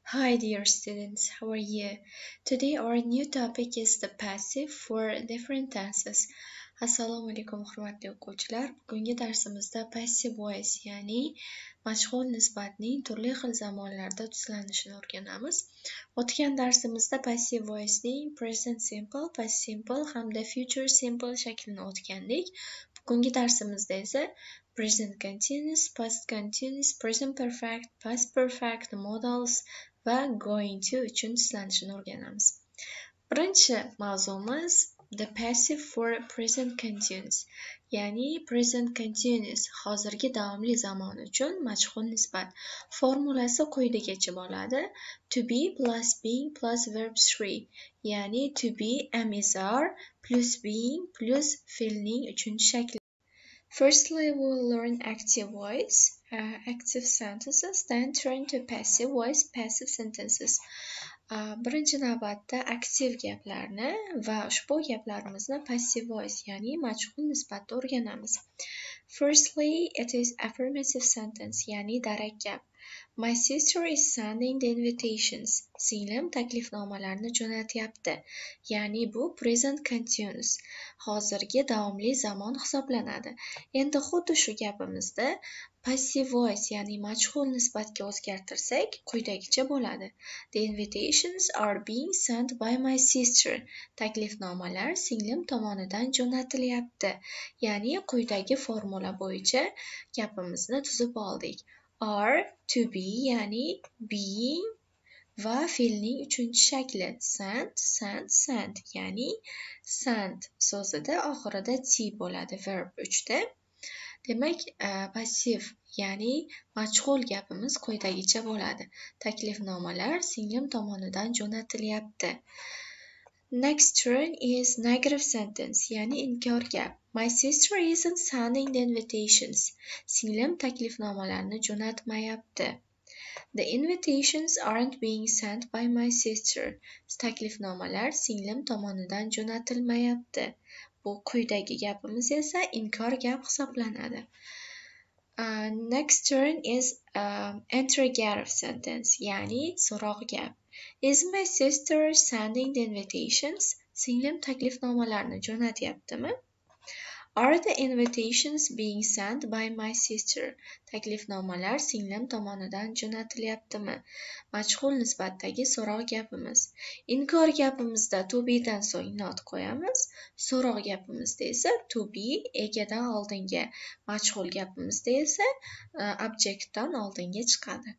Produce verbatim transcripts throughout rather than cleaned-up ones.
Hi dear students, how are you? Today our new topic is the passive for different tenses. Assalomu alaykum hurmatli o'quvchilar. Bugungi darsimizda passive voice, ya'ni majhul nisbatning turli xil zamonlarda tuzlanishini o'rganamiz. O'tgan darsimizda passive voicening present simple, past simple hamda future simple shaklini o'tgandik. Bugungi darsimizda esa present continuous, past continuous, present perfect, past perfect, modals va going to uchun tuzlanishini o'rganamiz. Birinchi mavzumiz the passive for present continuous, ya'ni present continuous hozirgi davomli zamon uchun majhul nisbat. Formulasi quyidagicha bo'ladi: to be plus being plus verb three, ya'ni to be am is are plus being plus fe'lning uchinchi shakli. Firstly, we'll learn active voice, uh, active sentences, then turn to passive voice, passive sentences. Uh, birinchi navbatda aktiv gaplarni va ushbu gaplarimizni passive voice, ya'ni majhul nisbatda o'rganamiz. Firstly, it is affirmative sentence, ya'ni darak gap. My sister is sending the invitations. Singlim taklifnomalarni jo'natyapti. Ya'ni bu present continuous, hozirgi davomli zamon hisoblanadi. Endi xuddi shu gapimizda passive voice, ya'ni majhul nisbatga o'zgartirsak, quyidagicha bo'ladi: The invitations are being sent by my sister. Taklifnomalar singlim tomonidan jo'natilyapti. Ya'ni quyidagi formula bo'yicha gapimizni tuzib oldik. Are, to be, ya'ni being va fe'lning uchinchi shakli sent, sent, sent, ya'ni sent so'zida oxirida t bo'ladi verb uchda. Demak, passiv, ya'ni majhul gapimiz quyidagicha bo'ladi: taklifnomalar singlim tomonidan jo'natilyapti. Next turn is negative sentence, ya'ni inkor gap. My sister isn't sending the invitations. Singlim taklifnomalarni jo'natmayapti. The invitations aren't being sent by my sister. Taklifnomalar singlim tomonidan jo'natilmayapti. Bu quyidagi gapimiz esa inkor gap hisoblanadi. Uh, next turn is uh, interrogative sentence, ya'ni so'roq gap. Is my sister sending the invitations? Singlim taklifnomalarni jo'natyaptimi? Are the invitations being sent by my sister? Taklifnomalar singlim tomonidan jo'natilyaptimi? Majhul nisbatdagi so'roq gapimiz. Inkor gapimizda to be'dan so'ng not qo'yamiz. So'roq gapimizda esa to be egadan oldinga, majhul gapimizda esa uh, objectdan oldinga chiqadi.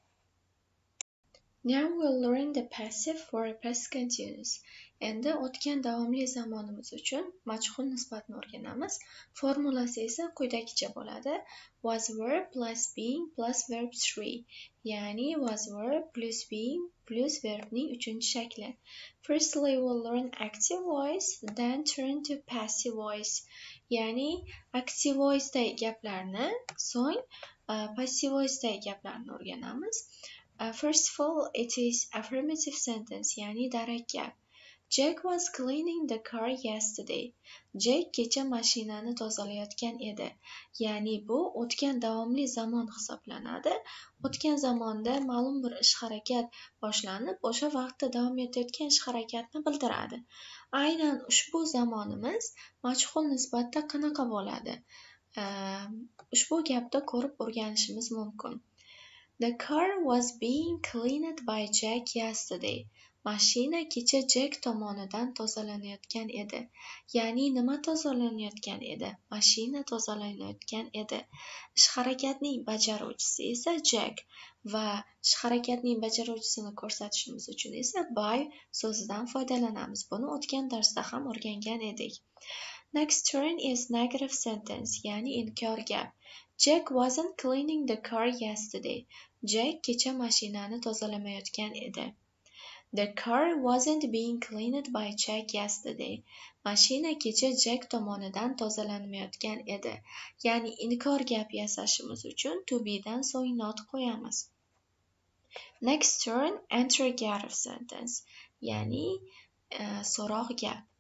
Now we'll learn the passive for past continuous. Endi o'tgan davomli zamonimiz uchun majhul nisbatni o'rganamiz. Formulasi esa quyidagicha bo'ladi: was verb plus being plus verb three, ya'ni was verb plus being plus verbning uchinchi shakli. Firstly, we'll learn active voice, then turn to passive voice, ya'ni active voice'dagi gaplarni, so'ng uh, passive voice'dagi gaplarni o'rganamiz. Uh, first of all, it is affirmative sentence, ya'ni darak gap. Jack was cleaning the car yesterday. Jack kecha mashinani tozalayotgan edi. Ya'ni bu o'tgan davomli zamon hisoblanadi. O'tgan zamonda ma'lum bir ish harakat boshlanib, o'sha vaqtda davom etayotgan ish harakatni bildiradi. Aynan ushbu zamonimiz majhul nisbatda qanaqa bo'ladi? Uh, ushbu gapda ko'rib o'rganishimiz mumkin. The car was being cleaned by Jack yesterday. Mashina kecha Jack tomonidan tozalanayotgan edi. Ya'ni nima tozalanayotgan edi? Mashina tozalanayotgan edi. Ish harakatning bajaruvchisi esa Jack va ish harakatning bajaruvchisini ko'rsatishimiz uchun esa by so'zidan foydalanamiz. Buni o'tgan darsda ham o'rgangan edik. Next turn is negative sentence, ya'ni inkor gap. Jack wasn't cleaning the car yesterday. Jack kecha mashinani tozalamayotgan edi. The car wasn't being cleaned by Jack yesterday. Mashina kecha Jack tomonidan tozalanmayotgan edi. Ya'ni inkor gap yasashimiz uchun to be'dan so'ng not qo'yamiz. Next turn, interrogative sentence, ya'ni uh, so'roq gap.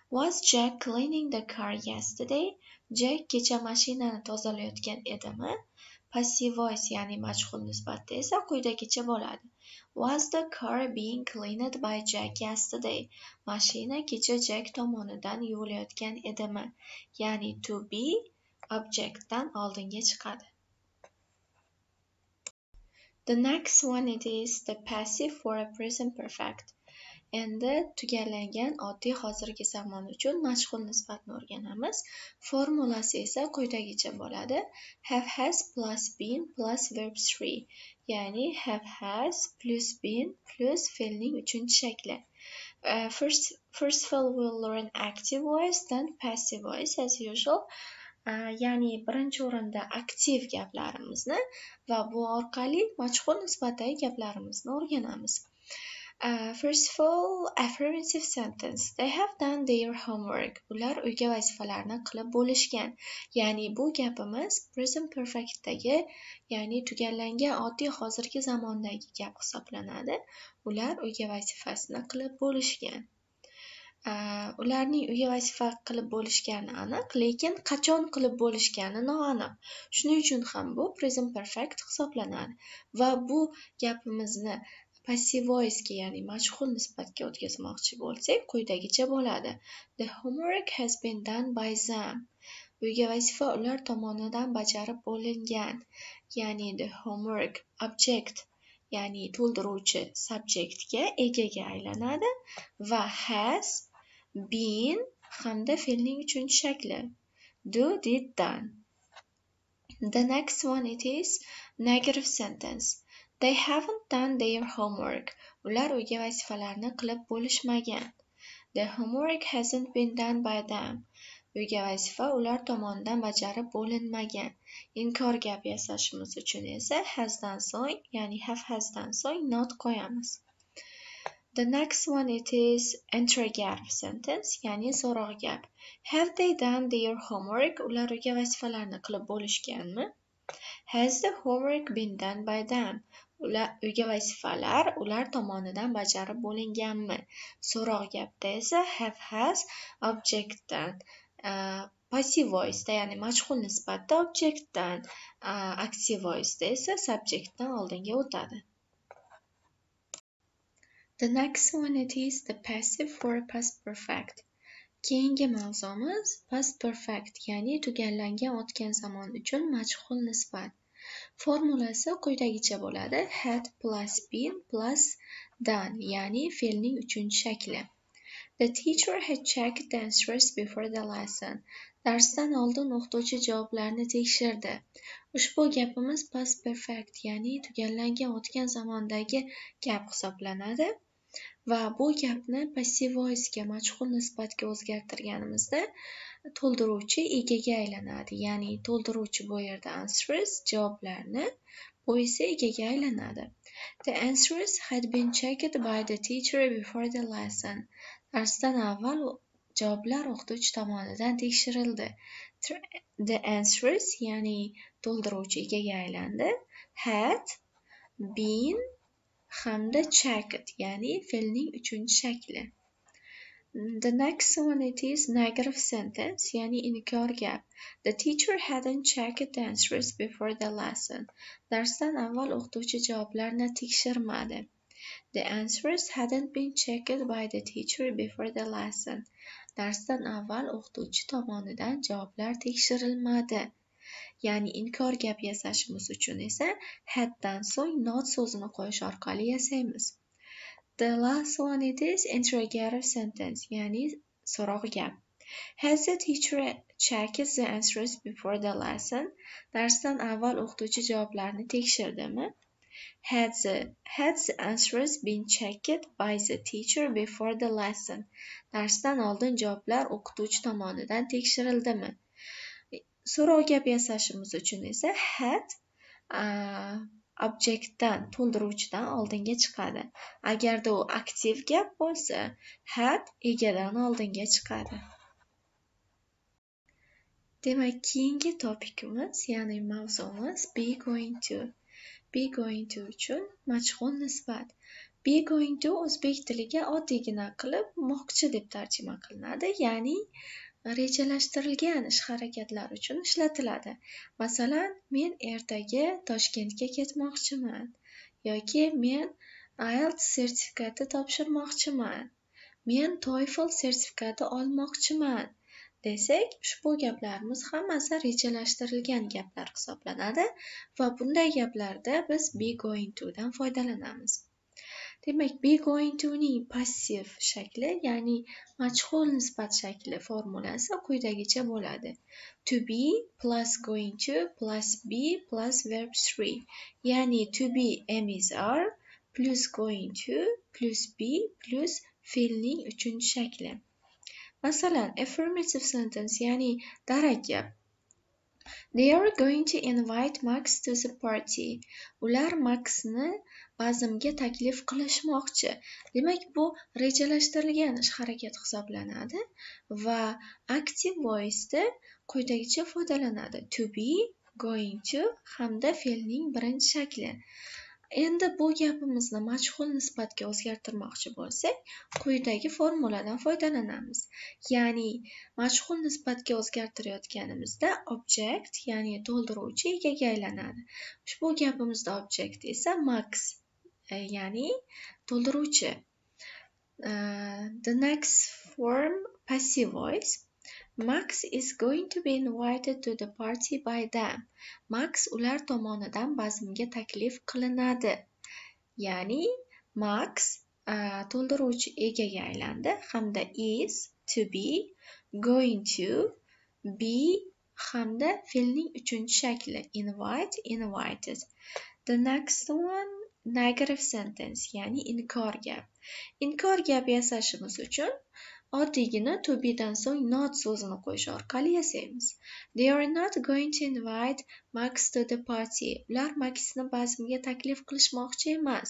Was Jack cleaning the car yesterday? Jack kecha mashinani tozalayotgan edimi? Passive voice ya'ni majhul nisbatda esa quyidagicha bo'ladi. Was the car being cleaned by Jack yesterday? Mashina kecha Jack tomonidan yuvilayotgan edimi? Ya'ni to be objectdan oldinga chiqadi. The next one it is the passive for a present perfect. Endi tugallangan oddiy hozirgi zamon uchun majhul nisbatni o'rganamiz. Formulasi esa quyidagicha bo'ladi. Have has plus been plus verb three. Ya'ni have has plus been plus fe'lning uchinchi shakli. Uh, first, first of all, we'll learn active voice, then passive voice as usual. Uh, ya'ni birinchi o'rinda aktiv gaplarimizni va bu orqali majhul nisbatdagi gaplarimizni o'rganamiz. Uh, first of all, affirmative sentence. They have done their homework. Ular uyga vazifalarni qilib bo'lishgan. Ya'ni bu gapimiz present perfectdagi, ya'ni tugallangan oddiy hozirgi zamondagi gap hisoblanadi. Ular uyga vazifasini qilib bo'lishgan. Uh, ularning uyga vazifa qilib bo'lishgani aniq, lekin qachon qilib bo'lishgani noaniq. Shuning uchun ham bu present perfect hisoblanadi va bu gapimizni passive voice'ga, ya'ni majhul nisbatga o'tkazmoqchi bo'lsak, quyidagicha bo'ladi. The homework has been done by them. Uyga vazifa ular tomonidan bajarib bo'lingan. Ya'ni the homework object, ya'ni to'ldiruvchi subjectga, egaga aylanadi va has been hamda fe'lning uchinchi shakli. Do, did, done. The next one it is negative sentence. They haven't done their homework. Ular uyga vazifalarni qilib bo'lishmagan. The homework hasn't been done by them. Uyga vazifa ular tomonidan bajarib bo'linmagan. Inkor gap yasashimiz uchun esa hasdan so'ng, ya'ni have hasdan so'ng not qo'yamiz. The next one it is interrogative sentence, ya'ni so'roq gap. Have they done their homework? Ular uyga vazifalarni qilib bo'lishganmi? Has the homework been done by them? Ular uyga vazifalar ular tomonidan bajarib bo'linganmi? So'roq gapda esa have has objectdan, uh, passive voice'da, ya'ni majhul nisbatda objectdan, uh, active voice'da esa subjectdan oldinga o'tadi. The next one it is the passive for past perfect. Keyingi mavzumiz past perfect, ya'ni tugallangan o'tgan zamon uchun majhul nisbat. Formulasi quyidagicha bo'ladi. Had plus been plus done, ya'ni fe'lning uchinchi shakli. The teacher had checked the answers before the lesson. Darsdan oldin o'qituvchi javoblarni tekshirdi. Ushbu gapimiz past perfect, ya'ni tugallangan o'tgan zamondagi gap hisoblanadi va bu gapni passive voice'ga, majhul nisbatga o'zgartirganimizda to'ldiruvchi egaga aylanadi. Ya'ni to'ldiruvchi bu yerda answers, javoblarni, bu esa egaga aylanadi. The answers had been checked by the teacher before the lesson. Darsdan avval javoblar o'qituvchi tomonidan tekshirildi. The answers, ya'ni to'ldiruvchi egaga aylandi. Had been hamda checked, ya'ni fe'lning uchinchi shakli. The next one it is negative sentence, ya'ni inkor gap. The teacher hadn't checked the answers before the lesson. Darsdan avval o'qituvchi javoblarni tekshirmadi. The answers hadn't been checked by the teacher before the lesson. Darsdan avval o'qituvchi tomonidan javoblar tekshirilmadi. Ya'ni inkor gap yasashimiz uchun esa haddan so'ng not so'zini qo'yish orqali yasaymiz. The last one it is interrogative sentence, ya'ni so'roq gap. Has the teacher checked the answers before the lesson? Darsdan avval o'qituvchi javoblarni tekshirdimi? Had the, had the answers been checked by the teacher before the lesson? Darsdan oldin javoblar o'qituvchi tomonidan tekshirildimi? So'roq gap yasashimiz uchun esa had uh, objectdan, to'ldiruvchidan oldinga chiqadi. Agarda u aktiv gap bo'lsa, had egadan oldinga chiqadi. Demak, keyingi topikimiz, ya'ni mavzumiz be going to. Be going to uchun majhul nisbat. Be going to o'zbek tiliga oddiygina qilib moqchi deb tarjima qilinadi, ya'ni rejalashtirilgan ish-harakatlar uchun ishlatiladi. Masalan, men ertaga Toshkentga ketmoqchiman yoki men I E L T S sertifikati topshirmoqchiman. Men TOEFL sertifikati olmoqchiman desak, ushbu gaplarimiz hammasi rejalashtirilgan gaplar hisoblanadi va bunday gaplarda biz be going to dan foydalanamiz. Demak, be going to ning passiv shakli, ya'ni majhul nisbat shakli formulasi quyidagicha bo'ladi. To be plus going to plus be plus verb three. Ya'ni to be am is are plus going to plus be plus fe'lning uchinchi shakli. Masalan, affirmative sentence, ya'ni darak gap. They are going to invite Max to the party. Ular Maxni bazmga taklif qilishmoqchi. Demak, bu rejalashtirilgan ish-harakat hisoblanadi va active voice'da quyidagicha foydalanadi. To be, going to hamda fe'lning birinchi shakli. Endi bu gapimizni majhul nisbatga o'zgartirmoqchi bo'lsak, quyidagi formuladan foydalanamiz. Ya'ni majhul nisbatga o'zgartirayotganimizda object, ya'ni to'ldiruvchi egaga aylanadi. Ushbu gapimizda object esa Max, ya'ni to'ldiruvchi. Uh, the next form, passive voice. Max is going to be invited to the party by them. Max ular tomonidan bazmga taklif qilinadi. Ya'ni Max uh, to'ldiruvchi egaga aylandi hamda is, to be, going to, be hamda fe'lning uchinchi shakli invite, invited. The next one, negative sentence, ya'ni inkor gap. Inkor gap yasashimiz uchun oddiygina to be dan so'ng not so'zini qo'yish orqali yasaymiz. They are not going to invite Max to the party. Ular Maxni bazmga taklif qilishmoqchi emas.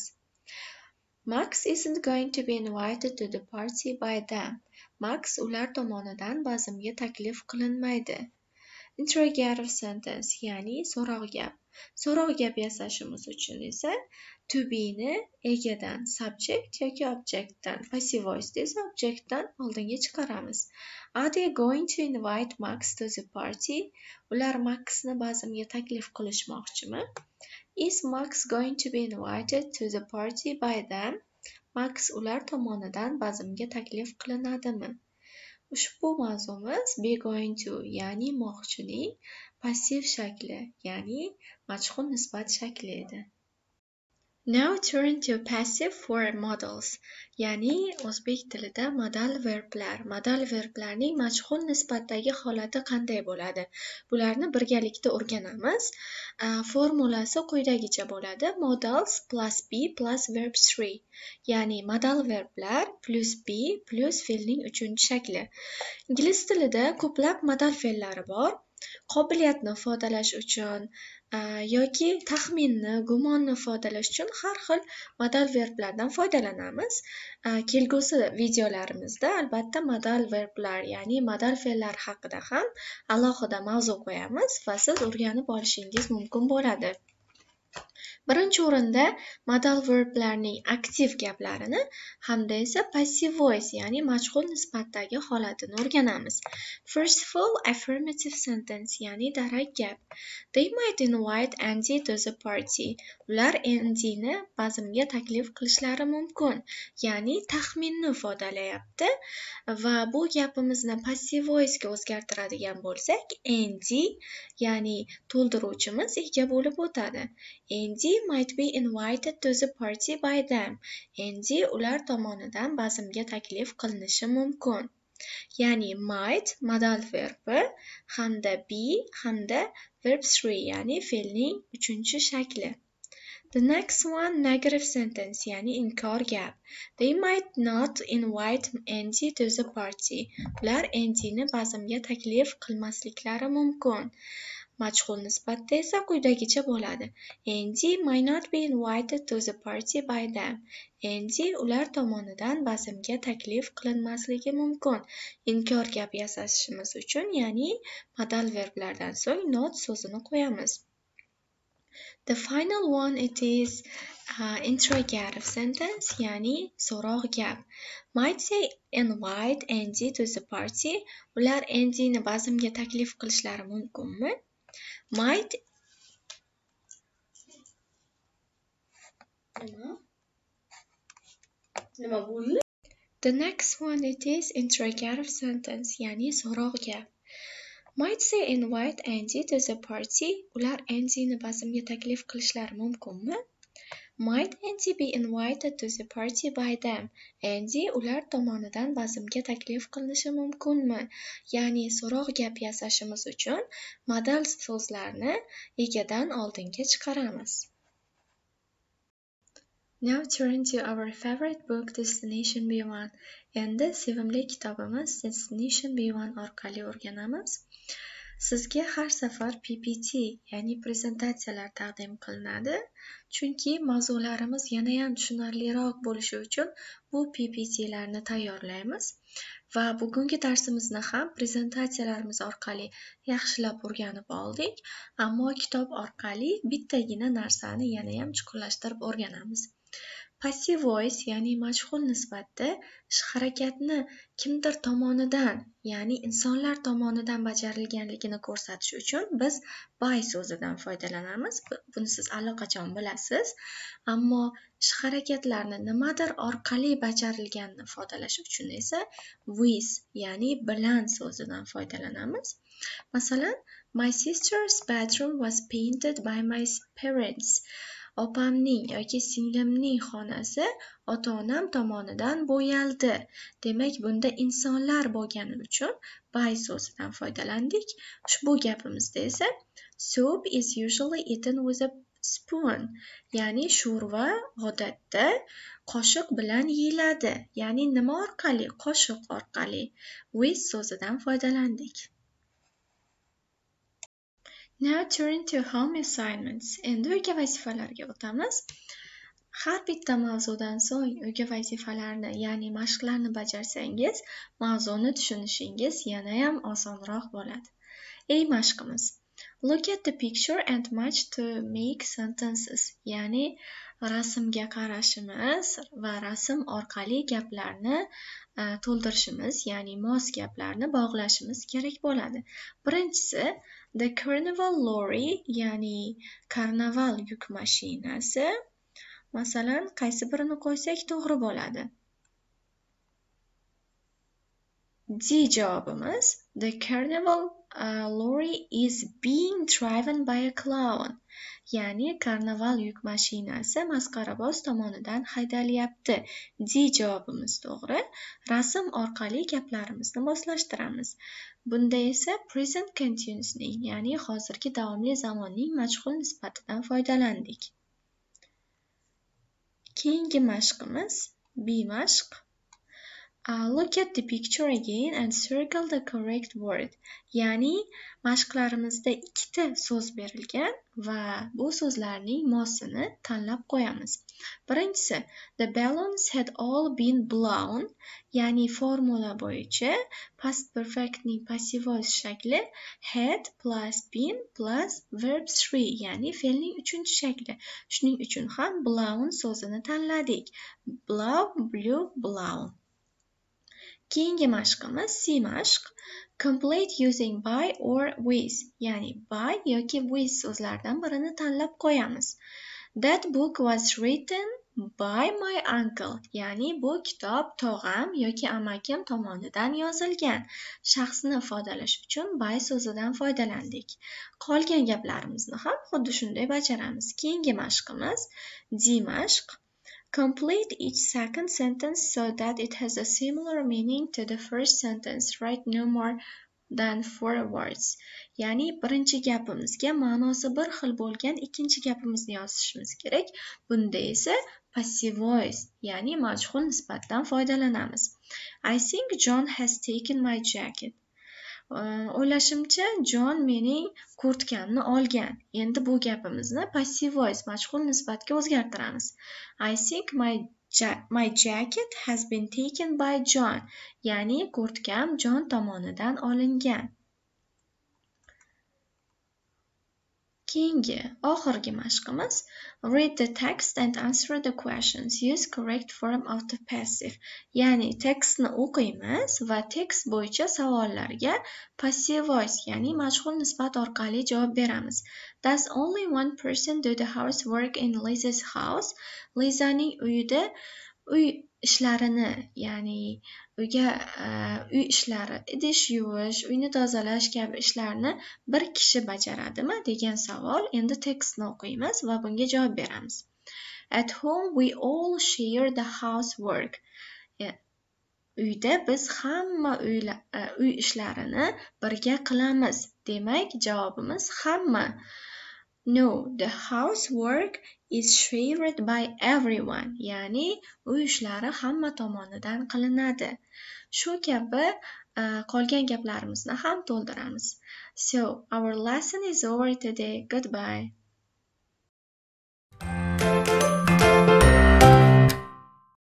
Max isn't going to be invited to the party by them. Max ular tomonidan bazmga taklif qilinmaydi. Interrogative sentence, ya'ni so'roq gap. So'roq gap yasashimiz uchun esa to be ni egadan subject yoki objectdan, passive voice esa objectdan oldinga chiqaramiz. Are they going to invite Max to the party? Ular Maxni bazmga taklif qilishmoqchimi? Is Max going to be invited to the party by them? Max ular tomonidan bazmga taklif qilinadimi? Ushbu mavzumiz be going to, ya'ni moqchining passiv shakli, ya'ni majhul nisbat shakli edi. Now turn to passive for modals, ya'ni o'zbek tilida modal verblar. Modal verblarning majhul nisbatdagi holati qanday bo'ladi? Bularni birgalikda o'rganamiz. Formulasi quyidagicha bo'ladi. Modals plus be plus verb three. Ya'ni modal verblar plus be plus fe'lning uchinchi shakli. Ingliz tilida ko'plab modal fe'llari bor. Qobiliyatni ifodalash uchun yoki taxminni, gumonni ifodalash uchun har xil modal verblardan foydalanamiz. Kelgusi videolarimizda albatta modal verblar, ya'ni modal fe'llar haqida ham alohida mavzu qo'yamiz va siz o'rganib olishingiz mumkin bo'ladi. Birinchi o'rinda modal verblarning aktiv gaplarini hamda esa passive voice, ya'ni majhul nisbatdagi holatini o'rganamiz. First of all, affirmative sentence, ya'ni darak gap. They might invite Andy to the party. Ular Andyni bazmga taklif qilishlari mumkin, ya'ni taxminni ifodalayapti va bu gapimizni passive voice ga o'zgartiradigan bo'lsak, Andy, ya'ni to'ldiruvchimiz ega bo'lib o'tadi. Andy might be invited to the party by them. Andy ular tomonidan bazmga taklif qilinishi mumkin. Ya'ni might modal verbi hamda be hamda verb three, ya'ni fe'lning uchinchi shakli. The next one, negative sentence, ya'ni inkor gap. They might not invite Andy to the party. Ular Andyni bazmga taklif qilmasliklari mumkin. Majhul nisbatda esa quyidagicha bo'ladi. Andy might not be invited to the party by them. Andy ular tomonidan bazmga taklif qilinmasligi mumkin. Inkor gap yasashimiz uchun, ya'ni modal verblardan so'ng not so'zini qo'yamiz. The final one it is uh, interrogative sentence يعني so'roq gap. Might say invite Andy to the party. Ular Andyni bazmga taklif qilishlari mumkinmi? Might nima bo'ldi? The next one it is interrogative sentence يعني so'roq gap. Might say invite Andy to the party. Ular Andyni bazmga taklif qilishlari mumkinmi? Might Andy be invited to the party by them? Andy ular tomonidan bazmga taklif qilinishi mumkinmi? Ya'ni so'roq gap yasashimiz uchun modal so'zlarni egadan oldinga chiqaramiz. Now turn to our favorite book Destination B one. Endi sevimli kitobimiz Destination B one orqali o'rganamiz. Sizga har safar P P T, ya'ni prezentatsiyalar taqdim qilinadi. Chunki mavzularimiz yana ham tushunarliroq bo'lishi uchun bu P P T'larni tayyorlaymiz va bugungi darsimizni ham prezentatsiyalarimiz orqali yaxshilab o'rganib oldik, ammo kitob orqali bittagina narsani yana ham chuqurlashtirib o'rganamiz. Passive voice, ya'ni majhul nisbatda ish harakatni kimdir tomonidan, ya'ni insonlar tomonidan bajarilganligini ko'rsatish uchun biz by so'zidan foydalanamiz. Buni siz allaqachon bilasiz. Ammo ish harakatlarni nimadir orqali bajarilganini ifodalash uchun esa with, ya'ni bilan so'zidan foydalanamiz. Masalan, my sister's bedroom was painted by my parents. Opamning yoki singlimning xonasi ota-onam tomonidan bo'yaldi. Demak, bunda insonlar bo'lgani uchun by so'zidan foydalandik. Ushbu gapimizda esa soup is usually eaten with a spoon. Ya'ni sho'rva odatda qoshiq bilan yeyiladi. Ya'ni nima orqali? Qoshiq orqali. With so'zidan foydalandik. Now turn to home assignments. Endi uyga vazifalarga o'tamiz. Har bitta mavzudan so'ng uyga vazifalarni, ya'ni mashqlarni bajarsangiz, mavzuni tushunishingiz yana ham osonroq bo'ladi. Ey mashqimiz. Look at the picture and match to make sentences. Ya'ni rasmga qarashimiz va rasm orqali gaplarni uh, to'ldirishimiz, ya'ni mos gaplarni bog'lashimiz kerak bo'ladi. Birinchisi, the carnival lorry, ya'ni karnaval yuk mashinasi. Masalan, qaysi birini qo'ysak to'g'ri bo'ladi? D javobimiz the carnival uh, lorry is being driven by a clown. Ya'ni karnaval yuk mashinasi masqaraboz tomonidan haydalyapti. D javobimiz to'g'ri. Rasm orqali gaplarimizni moslashtiramiz. Bunda esa present continuousning, ya'ni hozirgi davomli zamonning majhul nisbatidan foydalandik. Keyingi mashqimiz B mashq. Uh, look at the picture again and circle the correct word. Ya'ni mashqlarimizda ikkita so'z berilgan va bu so'zlarning mosini tanlab qo'yamiz. Birinchisi, the balloons had all been blown. Ya'ni formula bo'yicha past perfectning passive voice shakli had plus been plus verb three, ya'ni fe'lning uchinchi shakli. Shuning uchun ham blown so'zini tanladik. Blow, blew, blown. Keyingi mashqimiz C mashq. Complete using by or with, ya'ni by yoki with so'zlardan birini tanlab qo'yamiz. That book was written by my uncle, ya'ni bu kitob tog'am yoki amakim tomonidan yozilgan. Shaxsni ifodalash uchun by so'zidan foydalandik. Qolgan gaplarimizni ham xuddi shunday bajaramiz. Keyingi mashqimiz D mashq. Complete each second sentence so that it has a similar meaning to the first sentence. Write no more than four words. Ya'ni birinchi gapimizga ma'nosi bir xil bo'lgan ikkinchi gapimizni yozishimiz kerak. Bunda esa passive voice, ya'ni majhul nisbatdan foydalanamiz. I think John has taken my jacket. O'ylashimcha John mening kurtkamni olgan. Endi bu gapimizni passive voice majhul nisbatga o'zgartiramiz. I think my ja my jacket has been taken by John. Ya'ni kurtkam John tomonidan olingan. Keyingi, oxirgi mashqimiz read the text and answer the questions. Use correct form of the passive. Ya'ni tekstni o'qiymiz va tekst bo'yicha savollarga passive voice, ya'ni majhul nisbat orqali javob beramiz. Does only one person do the housework in Liza's house? Lizaning uyida uy ishlarini, ya'ni uyga uy ishlari, idish yuvish, uyni tozalash kabi ishlarni bir kishi bajaradimi degan savol. Endi tekstni o'qiymiz va bunga javob beramiz. At home we all share the housework. Uyda biz hamma uy ishlarini birga qilamiz. Demak, javobimiz hamma. No, the housework is shared by everyone. Ya'ni uy ishlari hamma tomonidan qilinadi. Shu kabi qolgan gaplarimizni ham to'ldiramiz. So, our lesson is over today. Goodbye.